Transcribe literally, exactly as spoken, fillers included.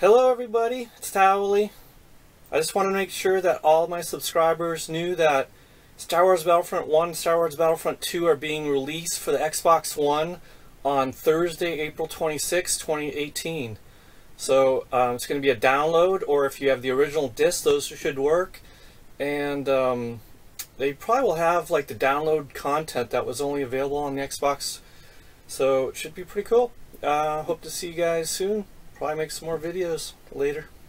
Hello everybody, it's TOWELLIE. I just want to make sure that all my subscribers knew that Star Wars Battlefront one and Star Wars Battlefront two are being released for the Xbox One on Thursday, April twenty-sixth, twenty eighteen. So um, it's going to be a download, or if you have the original disc, those should work. And um, they probably will have like the download content that was only available on the Xbox. So it should be pretty cool. Uh, hope to see you guys soon. Probably make some more videos later.